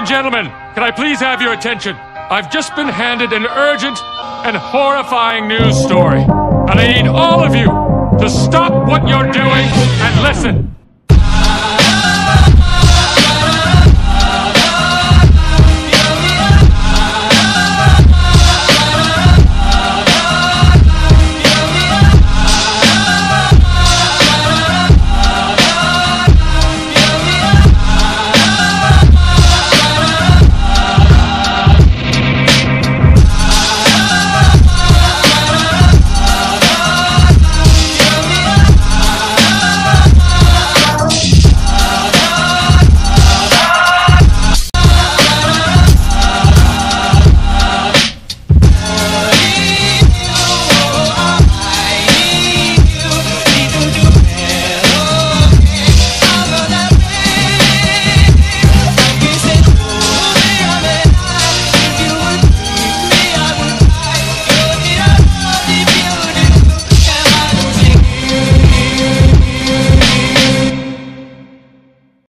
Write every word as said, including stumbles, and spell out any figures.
gentlemen, can I please have your attention? I've just been handed an urgent and horrifying news story, and I need all of you to stop what you're doing and listen.